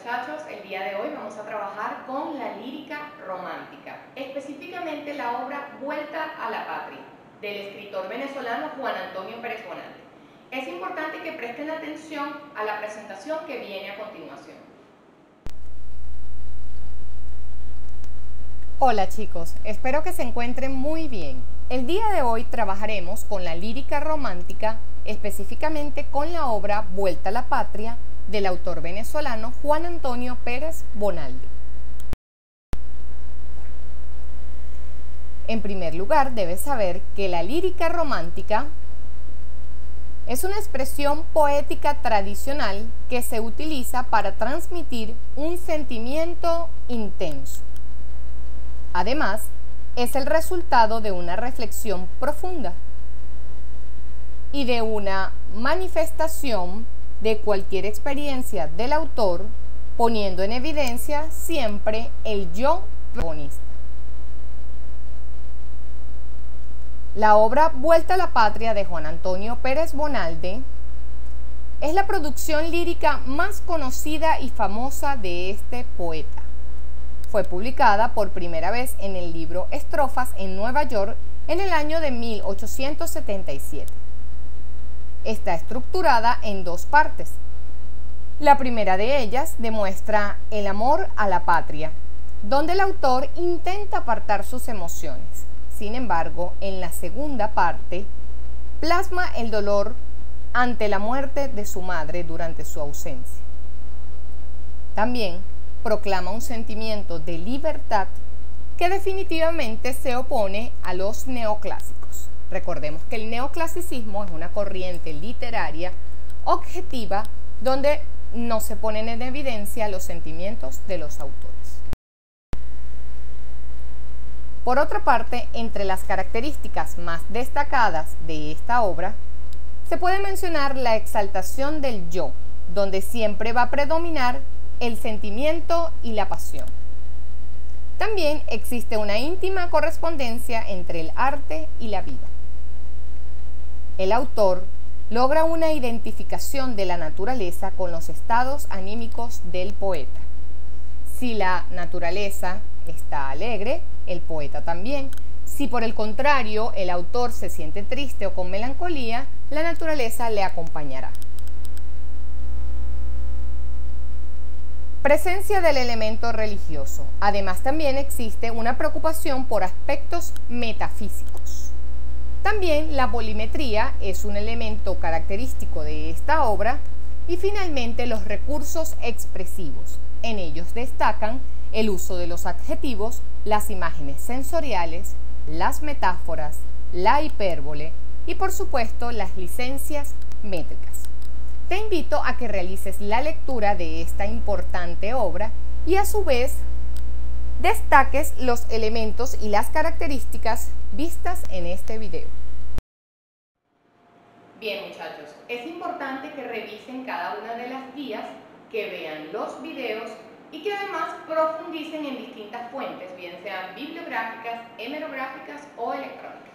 muchachos, el día de hoy vamos a trabajar con la lírica romántica, específicamente la obra Vuelta a la Patria, del escritor venezolano Juan Antonio Pérez Bonalde. Es importante que presten atención a la presentación que viene a continuación. Hola chicos, espero que se encuentren muy bien. El día de hoy trabajaremos con la lírica romántica, específicamente con la obra Vuelta a la Patria, del autor venezolano Juan Antonio Pérez Bonalde. En primer lugar, debes saber que la lírica romántica es una expresión poética tradicional que se utiliza para transmitir un sentimiento intenso. Además, es el resultado de una reflexión profunda y de una manifestación de cualquier experiencia del autor, poniendo en evidencia siempre el yo protagonista. La obra Vuelta a la Patria de Juan Antonio Pérez Bonalde es la producción lírica más conocida y famosa de este poeta. Fue publicada por primera vez en el libro Estrofas en Nueva York en el año de 1877. Está estructurada en dos partes. La primera de ellas demuestra el amor a la patria, donde el autor intenta apartar sus emociones. Sin embargo, en la segunda parte, plasma el dolor ante la muerte de su madre durante su ausencia. También proclama un sentimiento de libertad que definitivamente se opone a los neoclásicos. Recordemos que el neoclasicismo es una corriente literaria objetiva donde no se ponen en evidencia los sentimientos de los autores. Por otra parte, entre las características más destacadas de esta obra, se puede mencionar la exaltación del yo, donde siempre va a predominar el sentimiento y la pasión. También existe una íntima correspondencia entre el arte y la vida. El autor logra una identificación de la naturaleza con los estados anímicos del poeta. Si la naturaleza está alegre, el poeta también. Si por el contrario el autor se siente triste o con melancolía, la naturaleza le acompañará. Presencia del elemento religioso. Además, también existe una preocupación por aspectos metafísicos. También la polimetría es un elemento característico de esta obra y finalmente los recursos expresivos. En ellos destacan el uso de los adjetivos, las imágenes sensoriales, las metáforas, la hipérbole y por supuesto las licencias métricas. Te invito a que realices la lectura de esta importante obra y a su vez destaques los elementos y las características vistas en este video. Bien muchachos, es importante que revisen cada una de las guías, que vean los videos y que además profundicen en distintas fuentes, bien sean bibliográficas, hemerográficas o electrónicas.